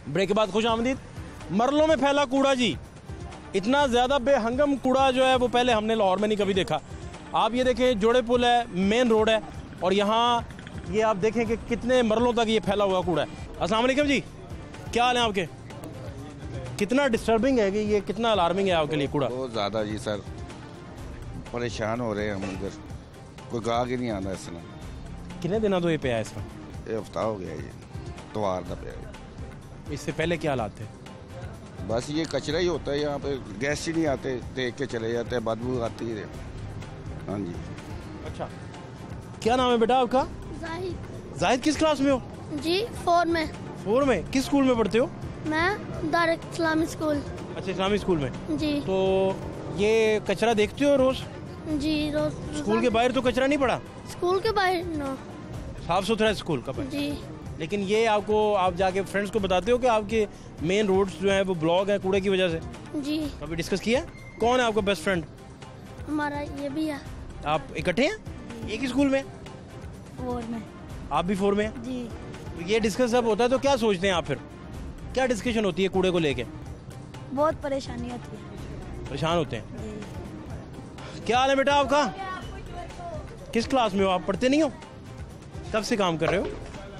Break के बाद खुश आमदीद। मरलों में फैला कूड़ा जी, इतना ज़्यादा बेहंगम कूड़ा जो है वो पहले हमने लाहौर में नहीं कभी देखा। आप ये देखें, जोड़े पुल है, मेन रोड है, और यहाँ ये आप देखें कि कितने मरलों तक ये फैला हुआ कूड़ा है। अस्सलाम वालेकुम जी, क्या हाल है आपके? कितना डिस्टर्बिंग है कि ये, कितना अलार्मिंग है आपके लिए कूड़ा? बहुत ज़्यादा जी सर, परेशान हो रहे हैं हम इधर, कोई गाहक ही नहीं आना इसमें। कितने दिनों तो ये पे है इसमें? ये हफ्ता हो गया ये त्योहार का पे। इससे पहले क्या हालात थे? बस ये कचरा ही होता है यहाँ पे, गैस ही नहीं आते, देख के चले जाते हैं, बदबू आती है। हाँ जी। अच्छा, क्या नाम है बेटा आपका? जाहिद। जाहिद, किस क्लास में हो? जी 4 में। 4 में? किस स्कूल में पढ़ते हो? मैं दार इस्लामी स्कूल। अच्छा, इस्लामी स्कूल में। जी। तो ये कचरा देखते हो रोज? जी रोज। स्कूल के बाहर तो कचरा नहीं पड़ा? स्कूल के बाहर नो, साफ सुथरा है स्कूल का बाहर। जी। लेकिन ये आपको, आप जाके फ्रेंड्स को बताते हो कि आपके मेन रोड्स जो हैं वो ब्लॉक है कूड़े की वजह से? जी। कभी डिस्कस किया? कौन है आपका बेस्ट फ्रेंड? हमारा ये भी है। आप इकट्ठे हैं एक ही स्कूल में? 4 में। आप भी 4 में हैं? जी। तो ये डिस्कस जब होता है तो क्या सोचते हैं आप फिर? क्या डिस्कशन होती है कूड़े को लेके? बहुत परेशानी होती है। परेशान होते हैं। जी। क्या हाल है बेटा आपका? किस क्लास में हो आप? पढ़ते नहीं हो? कब से काम कर रहे हो?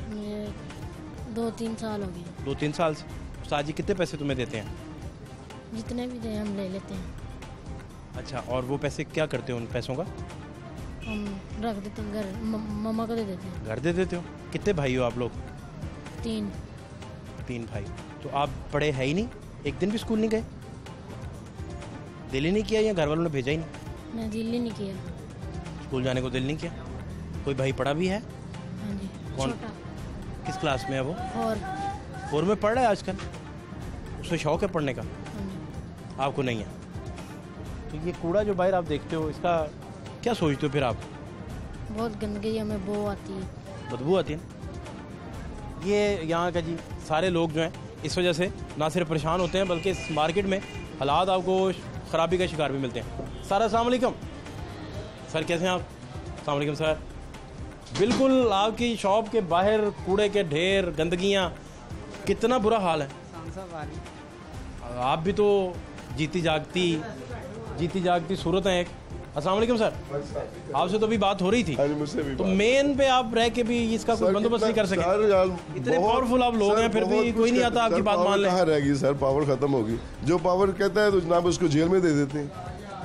2-3 साल हो गए। 2-3 साल से। उस्ताद जी कितने पैसे तुम्हें देते हैं? जितने भी दे हम ले लेते हैं। अच्छा, और वो पैसे क्या करते हो उन पैसों का? हम रख देते हैं घर, मम्मा को दे देते हैं। घर दे देते हो? कितने भाई हो आप लोग? 3 भाई। तो आप पढ़े है ही नहीं? एक दिन भी स्कूल नहीं गए? दिल ही नहीं किया या घर वालों ने भेजा ही नहीं? मैं दिल ही नहीं किया। स्कूल जाने को दिल नहीं किया? कोई भाई पढ़ा भी है? हाँ जी। कौन? छोटा। किस क्लास में है वो? 4 में पढ़ रहा है आजकल? उसे शौक है पढ़ने का? हाँ जी। आपको नहीं है? तो ये कूड़ा जो बाहर आप देखते हो, इसका क्या सोचते हो फिर आप? बहुत गंदगी, हमें बो आती है। बदबू आती है ना? ये यहाँ का जी सारे लोग जो हैं इस वजह से ना सिर्फ परेशान होते हैं बल्कि इस मार्केट में हालात आपको ख़राबी का शिकार भी मिलते हैं। सर अस्सलाम वालेकुम। सर कैसे हैं आप? अस्सलाम वालेकुम सर। बिल्कुल आपकी शॉप के बाहर कूड़े के ढेर, गंदगियाँ, कितना बुरा हाल है। आप भी तो जीती जागती सूरत है एक। अस्सलाम वालेकुम सर, आपसे तो अभी बात हो रही थी, तो मेन पे आप रह के भी इसका कोई बंदोबस्त नहीं कर सके? इतने पावरफुल आप लोग हैं फिर भी कोई नहीं आता आपकी बात मान ले। कहाँ रहेगी सर, पावर खत्म होगी। जो पावर कहता है तो जनाब उसको जेल में दे देते हैं।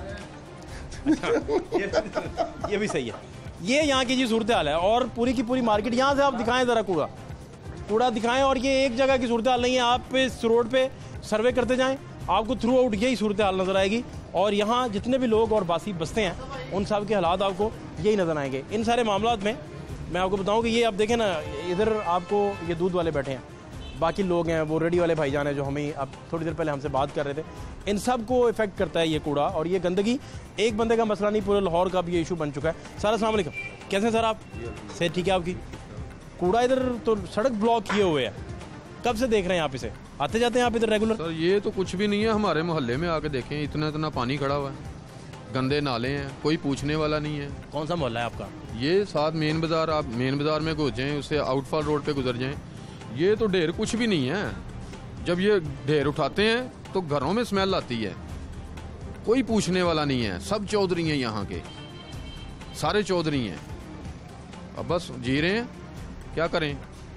ये भी सही है। ये यहाँ की जी सूरत हाल है, और पूरी की पूरी मार्केट, यहाँ से आप दिखाएं ज़रा कूड़ा दिखाएं, और ये एक जगह की सूरत हाल नहीं है। आप इस रोड पे सर्वे करते जाएं, आपको थ्रू आउट यही सूरत हाल नज़र आएगी, और यहाँ जितने भी लोग और बासी बसते हैं उन सब के हालात आपको यही नज़र आएंगे। इन सारे मामलात में मैं आपको बताऊँ कि ये आप देखें ना, इधर आपको ये दूध वाले बैठे हैं, बाकी लोग हैं, वो रेडी वाले भाईजान हैं जो हमें अब थोड़ी देर पहले हमसे बात कर रहे थे। इन सब को इफेक्ट करता है ये कूड़ा और ये गंदगी। एक बंदे का मसला नहीं, पूरे लाहौर का भी ये इशू बन चुका है। सर अस्सलाम वालेकुम, कैसे हैं सर आप? सेहत ठीक है आपकी? कूड़ा इधर तो सड़क ब्लॉक किए हुए है, कब से देख रहे हैं आप इसे? आते जाते हैं आप इधर रेगुलर? सर ये तो कुछ भी नहीं है, हमारे मोहल्ले में आके देखें, इतना पानी खड़ा हुआ है, गंदे नाले हैं, कोई पूछने वाला नहीं है। कौन सा मोहल्ला है आपका? ये साथ मेन बाजार, आप मेन बाजार में घुस जाएं, उससे आउटफॉल रोड पे गुजर जाएं, ये तो ढेर कुछ भी नहीं है। जब ये ढेर उठाते हैं तो घरों में स्मेल आती है, कोई पूछने वाला नहीं है। सब चौधरी हैं यहाँ के, सारे चौधरी हैं, अब बस जी रहे हैं, क्या करें।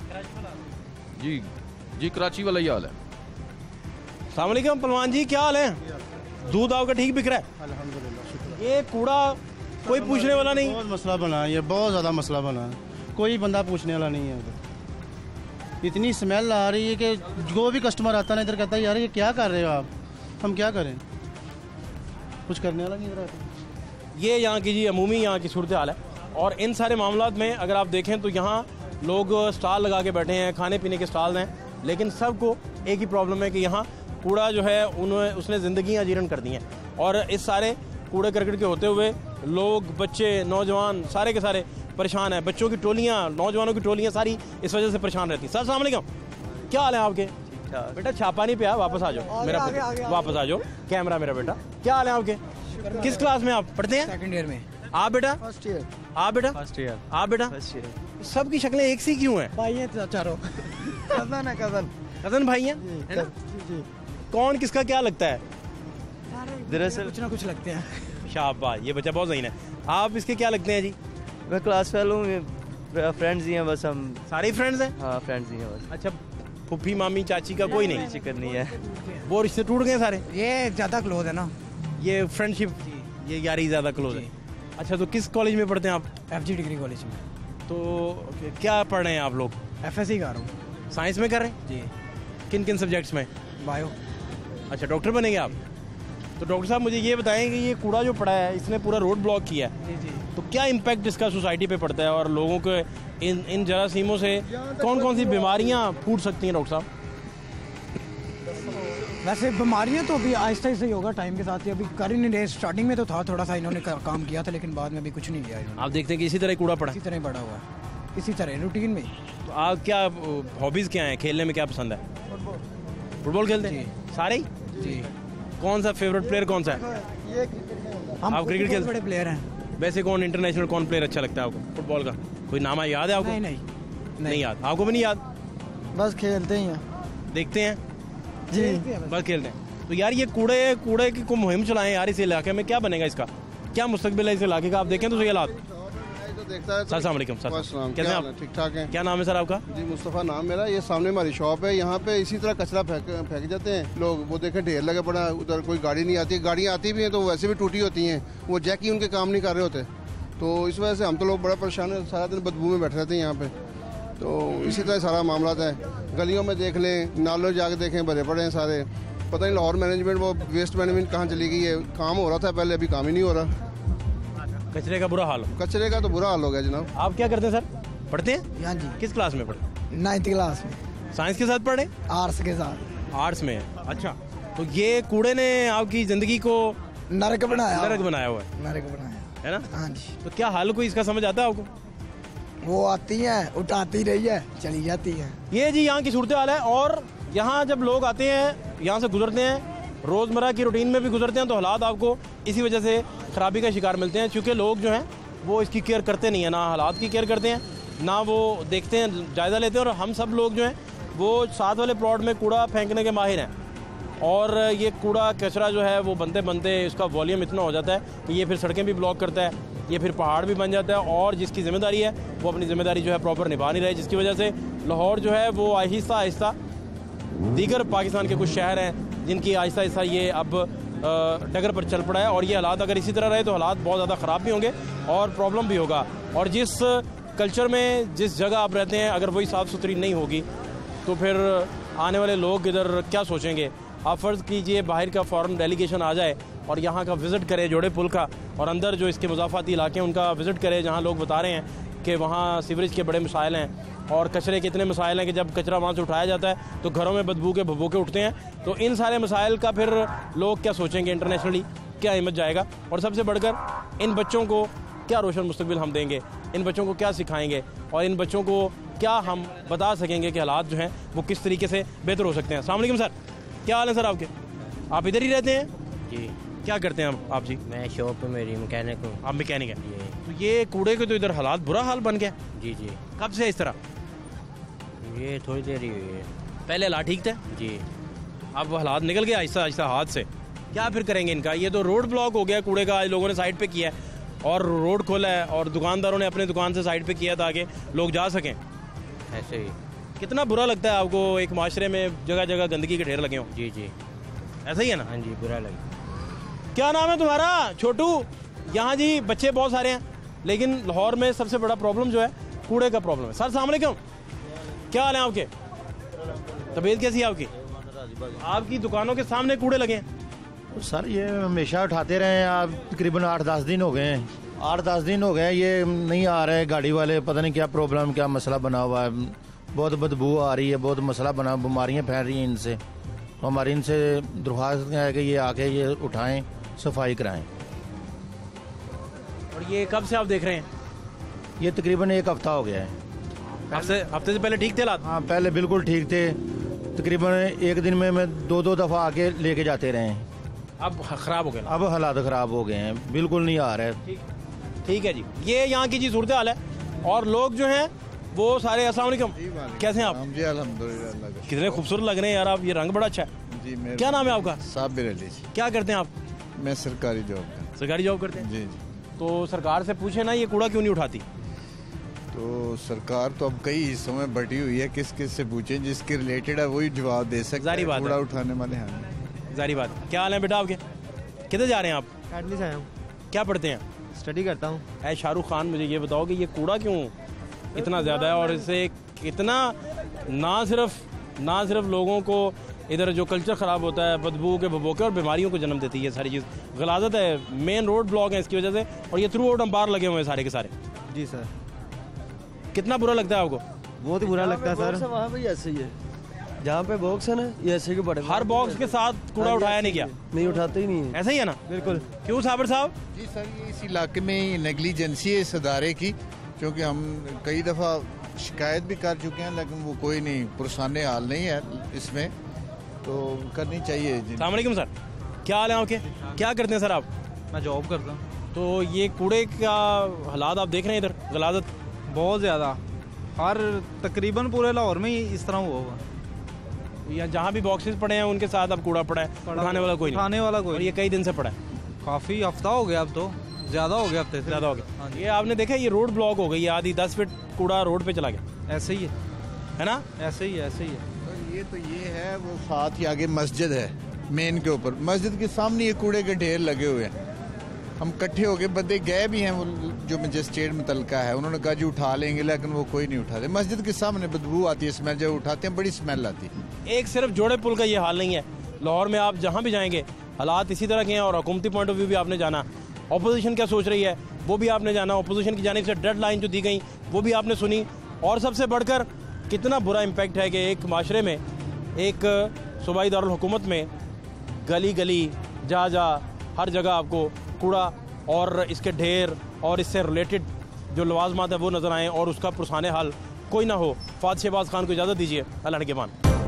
जी कराची वाला ही हाल है। अस्सलाम वालेकुम पहलवान जी, क्या हाल है? दूध आपका ठीक बिक रहा है? अल्हम्दुलिल्लाह। ये कूड़ा कोई पूछने वाला नहीं? बहुत मसला बना है, ये बहुत ज़्यादा मसला बना है, कोई बंदा पूछने वाला नहीं है। इतनी स्मेल आ रही है कि जो भी कस्टमर आता है ना इधर कहता है यार ये क्या कर रहे हो आप, हम क्या करें, कुछ करने वाला नहीं इधर। ये यहाँ की जी अमूमी यहाँ की सूरत हाल है। और इन सारे मामलात में अगर आप देखें तो यहाँ लोग स्टॉल लगा के बैठे हैं, खाने पीने के स्टॉल हैं, लेकिन सबको एक ही प्रॉब्लम है कि यहाँ कूड़ा जो है उसने ज़िंदगियाँ जीर्ण कर दी हैं। और इस सारे कूड़े करकट के होते हुए लोग, बच्चे, नौजवान सारे के सारे परेशान हैं। बच्चों की टोलियाँ, नौजवानों की टोलियाँ सारी इस वजह से परेशान रहती हैं। सर अस्सलाम वालेकुम, क्या हाल है आपके? बेटा छापा नहीं पे, वापस आ जाओ, मेरा वापस आ जाओ, कैमरा मेरा बेटा। क्या हाल है आपके? किस क्लास में आप पढ़ते हैं? सेकंड ईयर में। आप बेटा? First year. आप बेटा? First year. आप बेटा? First year. सबकी शक्लें एक सी क्यों हैं? भाई ये चारों कजन है, कजन। कजन भाई हैं, है ना? कौन किसका क्या लगता है? दरअसल कुछ ना कुछ लगते हैं। शाबाश, ये बच्चा बहुत ज़हीन है। आप इसके क्या लगते हैं जी? मैं क्लास फेलो हूँ, फ्रेंड्स ही हैं बस हम। सारे फ्रेंड्स हैं? हाँ फ्रेंड्स ही हैं बस। अच्छा, फुफ्फी मामी चाची का कोई नहीं? चिकन नहीं है। वो रिश्ते टूट गए सारे? ये ज़्यादा क्लोज है ना, ये फ्रेंडशिप, ये यारी ज़्यादा क्लोज है। अच्छा, तो किस कॉलेज में पढ़ते हैं आप? FG डिग्री कॉलेज में। तो क्या पढ़ रहे हैं आप लोग? FSC कर रहा हूँ साइंस में कर रहे हैं? जी। किन किन सब्जेक्ट्स में? बायो। अच्छा, डॉक्टर बनेंगे आप? तो डॉक्टर साहब मुझे ये बताएं कि ये कूड़ा जो पड़ा है इसने पूरा रोड ब्लॉक किया है, जी जी। तो क्या इम्पैक्ट इसका सोसाइटी पे पड़ता है और लोगों के इन जरासीमों से कौन कौन सी बीमारियां फूट सकती हैं डॉक्टर साहब? वैसे बीमारियां तो अभी आहिस्ता आहिस्ता ही होगा टाइम के साथ ही, अभी कर ही नहीं रहे। स्टार्टिंग में तो था थोड़ा सा, इन्होंने काम किया था, लेकिन बाद में अभी कुछ नहीं किया इन्होंने। आप देखते हैं कि इसी तरह कूड़ा पड़ा है? इसी तरह ही बड़ा हुआ है, इसी तरह रूटीन में। तो आप क्या हॉबीज़ क्या हैं, खेलने में क्या पसंद है? फुटबॉल खेलते हैं सारे ही? जी। कौन सा फेवरेट प्लेयर कौन सा है? हम आप क्रिकेट खेलते? बड़े प्लेयर हैं। वैसे कौन इंटरनेशनल कौन प्लेयर अच्छा लगता है आपको फुटबॉल का? कोई नाम याद है आपको? नहीं। नहीं याद? आपको भी नहीं याद? बस खेलते ही हैं। देखते हैं जी। बस खेलते हैं। तो यार ये कूड़े की को मुहिम चलाएं यार, इस इलाके में क्या बनेगा इसका? क्या मुस्तकबिल है इस इलाके का? आप देखें तो सही हालात। तो देखता है। सर अस्सलाम वालेकुम सर, कैसे हैं आप? ठीक ठाक है। क्या नाम है सर आपका? जी मुस्तफ़ा नाम मेरा। ये सामने हमारी शॉप है, यहाँ पे इसी तरह कचरा फेंक जाते हैं लोग। वो देखें ढेर लगे पड़ा, उधर कोई गाड़ी नहीं आती। गाड़ियाँ आती भी हैं तो वैसे भी टूटी होती हैं, वो जैक ही उनके काम नहीं कर रहे होते। तो इस वजह से हम तो लोग बड़ा परेशान है, सारा दिन बदबू में बैठे रहते हैं यहाँ पे। तो इसी तरह सारा मामला है। गलियों में देख लें, नालों जाके देखें, भरे पड़े हैं सारे। पता नहीं लाहौर मैनेजमेंट, वो वेस्ट मैनेजमेंट कहाँ चली गई है? काम हो रहा था पहले, अभी काम ही नहीं हो रहा। कचरे का बुरा हाल? कचरे का तो बुरा हाल हो गया जनाब। आप क्या करते हैं सर? पढ़ते हैं? हाँ जी। किस क्लास में पढ़ते? 9th क्लास में। साइंस के साथ पढ़े? आर्ट्स के साथ। आर्ट्स में? अच्छा, तो ये कूड़े ने आपकी जिंदगी को नरक बनाया हुआ है, नरक बनाया है ना? हाँ जी। तो क्या हाल कोई इसका समझ आता है आपको? वो आती है, उठाती रही है, चली जाती है। ये जी यहाँ की सूरत हाल है। और यहाँ जब लोग आते हैं, यहाँ से गुजरते हैं, रोज़मर्रा की रूटीन में भी गुजरते हैं, तो हालात आपको इसी वजह से ख़राबी का शिकार मिलते हैं, क्योंकि लोग जो हैं वो इसकी केयर करते नहीं है, ना हालात की केयर करते हैं, ना वो देखते हैं, जायज़ा लेते हैं। और हम सब लोग जो हैं वो साथ वाले प्लॉट में कूड़ा फेंकने के माहिर हैं, और ये कूड़ा कचरा जो है वो बनते बनते इसका वॉल्यूम इतना हो जाता है कि ये फिर सड़कें भी ब्लॉक करता है, ये फिर पहाड़ भी बन जाता है, और जिसकी ज़िम्मेदारी है वो अपनी ज़िम्मेदारी जो है प्रॉपर निभा नहीं रहे, जिसकी वजह से लाहौर जो है वो आहिस्ता आहिस्ता दीगर पाकिस्तान के कुछ शहर हैं जिनकी आहिस्ता आहिस्ता ये अब डगर पर चल पड़ा है। और ये हालात अगर इसी तरह रहे तो हालात बहुत ज़्यादा ख़राब भी होंगे और प्रॉब्लम भी होगा। और जिस कल्चर में, जिस जगह आप रहते हैं, अगर वही साफ़ सुथरी नहीं होगी तो फिर आने वाले लोग इधर क्या सोचेंगे? आप फ़र्ज़ कीजिए बाहर का फ़ॉरेन डेलीगेशन आ जाए और यहाँ का विज़िट करे, जोड़े पुल का, और अंदर जो इसके मुज़ाफ़ाती इलाके हैं उनका विज़िट करे, जहाँ लोग बता रहे हैं कि वहाँ सीवरेज के बड़े मसाइल हैं और कचरे के इतने मसाइल हैं कि जब कचरा वहाँ से उठाया जाता है तो घरों में बदबू के भभूके उठते हैं। तो इन सारे मसाइल का फिर लोग क्या सोचेंगे? इंटरनेशनली क्या हिम्मत जाएगा? और सबसे बढ़कर इन बच्चों को क्या रोशन मुस्तकबिल हम देंगे? इन बच्चों को क्या सिखाएंगे? और इन बच्चों को क्या हम बता सकेंगे कि हालात जो हैं वो किस तरीके से बेहतर हो सकते हैं? अस्सलाम वालेकुम सर, क्या हाल है सर आपके? आप इधर ही रहते हैं जी? क्या करते हैं आप जी? मैं शॉप पे मेरी मैकेनिक हूँ। आप मैकेनिक हैं? तो ये कूड़े के तो इधर हालात बुरा हाल बन गया। जी जी। कब से इस तरह? ये थोड़ी देर ही हुई है। पहले हालात ठीक थे जी, अब हालात निकल गए आहिस्ता आहिस्ता हाथ से। क्या फिर करेंगे इनका? ये तो रोड ब्लॉक हो गया कूड़े का, आज लोगों ने साइड पे किया है और रोड खोला है और दुकानदारों ने अपने दुकान से साइड पे किया ताकि लोग जा सकें। ऐसे ही। कितना बुरा लगता है आपको एक माशरे में जगह जगह गंदगी के ढेर लगे हों? जी जी, ऐसा ही है ना? हाँ जी, बुरा लगा। क्या नाम है तुम्हारा? छोटू। यहाँ जी बच्चे बहुत सारे हैं, लेकिन लाहौर में सबसे बड़ा प्रॉब्लम जो है कूड़े का प्रॉब्लम है। सर अस्सलाम वालेकुम, क्या हाल है आपके? तबीयत कैसी है आपकी? आपकी दुकानों के सामने कूड़े लगे हैं। सर ये हमेशा उठाते रहे हैं, आप तकरीबन 8-10 दिन हो गए हैं। 8-10 दिन हो गए ये नहीं आ रहे गाड़ी वाले, पता नहीं क्या प्रॉब्लम, क्या मसला बना हुआ है। बहुत बदबू आ रही है, बहुत मसला बना, बीमारियां फैल रही हैं इनसे। तो हमारी इनसे दरख्वास्त है कि ये आके ये उठाएं, सफाई कराएं। और ये कब से आप देख रहे हैं? ये तकरीबन 1 हफ्ता हो गया है। हफ्ते से पहले ठीक थे हालात? हाँ, पहले बिल्कुल ठीक थे। तकरीबन एक दिन में मैं 2-2 दफ़ा आके लेके जाते रहे हैं। अब ख़राब हो गए? अब हालात ख़राब हो गए हैं, बिल्कुल नहीं आ रहे। ठीक है जी, ये यहाँ की जी सूरत हाल है। और लोग जो हैं वो सारे अस्सलाम वालेकुम, कैसे हैं आप? जी अल्हम्दुलिल्लाह। कितने खूबसूरत लग रहे हैं यार आप, ये रंग बड़ा अच्छा है जी। मेरे क्या नाम है आपका? साबिर अली जी। क्या करते हैं आप? मैं सरकारी जॉब करता हूँ। सरकारी जॉब करते हैं जी। तो सरकार से पूछे ना ये कूड़ा क्यों नहीं उठाती? तो सरकार तो अब कई हिस्सों में बटी हुई है, किस किस से पूछें, जिसके रिलेटेड है वही जवाब दे सकता जारी है। बात कूड़ा है। उठाने वाले हैं। जारी बात। क्या हाल है बेटा आपके? किधर जा रहे हैं आप? अकेडमी से आया हूँ, क्या पढ़ते हैं? स्टडी करता हूँ। ऐ शाहरुख खान, मुझे ये बताओ कि ये कूड़ा क्यों इतना ज़्यादा है, और इससे इतना ना सिर्फ लोगों को इधर जो कल्चर ख़राब होता है, बदबू के भभोके और बीमारियों को जन्म देती है ये सारी चीज़। गलाजत है, मेन रोड ब्लॉक है इसकी वजह से, और ये थ्रू आउट अंबार लगे हुए हैं सारे के सारे। जी सर। कितना बुरा लगता है आपको? बहुत ही बुरा लगता है सर। वहाँ भी ऐसे ही है, जहाँ पे बॉक्स है ना ये ऐसे के बड़े। हर बॉक्स के साथ कूड़ा उठाया नहीं गया? नहीं, उठाते ही नहीं है। ऐसा ही है ना? बिल्कुल। क्यों साबिर साहब? जी सर, ये इस इलाके में नेग्लिजेंसी है इस अदारे की, क्योंकि हम कई दफ़ा शिकायत भी कर चुके हैं, लेकिन वो कोई नहीं, पुरसाने हाल नहीं है इसमें, तो करनी चाहिए। अस्सलाम वालेकुम सर, क्या हाल है आपके? क्या करते हैं सर आप? मैं जॉब करता हूँ। तो ये कूड़े का हालात आप देख रहे हैं इधर, गलाजत बहुत ज़्यादा, हर तकरीबन पूरे लाहौर में ही इस तरह हुआ हुआ। या जहाँ भी बॉक्सेस पड़े हैं उनके साथ अब कूड़ा पड़ा है, उठाने वाला कोई नहीं। उठाने वाला कोई, और ये कई दिन से पड़ा है। काफ़ी हफ्ता हो गया, अब तो ज़्यादा हो गया, हफ्ते से ज़्यादा हो गया। ये आपने देखा, ये रोड ब्लॉक हो गई, आधी 10 फीट कूड़ा रोड पे चला गया। ऐसे ही है ना? ऐसे ही है। तो ये है, वो साथ ही आगे मस्जिद है मेन के ऊपर, मस्जिद के सामने ये कूड़े के ढेर लगे हुए हैं। हम इकट्ठे हो गए, बंदे गए भी हैं, वो जो मजिस्ट्रेट मुतलका है, उन्होंने कहा जी उठा लेंगे, लेकिन वो कोई नहीं उठाते। मस्जिद के सामने बदबू आती है, स्मेल, जब उठाते हैं बड़ी स्मेल आती है। एक सिर्फ जोड़े पुल का ये हाल नहीं है, लाहौर में आप जहाँ भी जाएंगे हालात इसी तरह के हैं, और हुकूमती पॉइंट ऑफ व्यू भी आपने जाना, अपोजिशन क्या सोच रही है वो भी आपने जाना, अपोजिशन की जानिब से डेड लाइन जो दी गई वो भी आपने सुनी, और सबसे बढ़कर कितना बुरा इम्पैक्ट है कि एक माशरे में, एक सूबाई दारुल हुकूमत में गली गली जा हर जगह आपको कूड़ा और इसके ढेर और इससे रिलेटेड जो लवाजमात है वो नज़र आएँ, और उसका पुरसाने हाल कोई ना हो। फात शहबाज खान को इजाज़त दीजिए, अल्लाह के मान।